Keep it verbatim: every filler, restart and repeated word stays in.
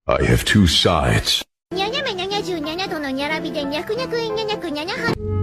I have two sides. にゃにゃめにゃにゃじゅうにゃにゃどのにゃらびでにゃくにゃくいにゃにゃくにゃにゃは。